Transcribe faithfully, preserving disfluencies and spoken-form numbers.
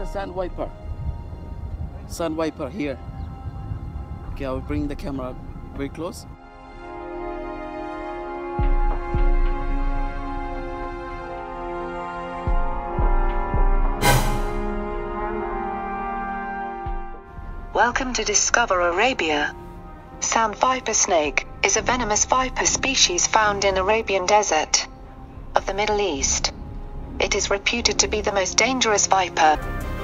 sandwiper. Sandwiper here. Okay, I will bring the camera very close. Welcome to Discover Arabia. Sand viper snake is a venomous viper species found in Arabian desert of the Middle East. It is reputed to be the most dangerous viper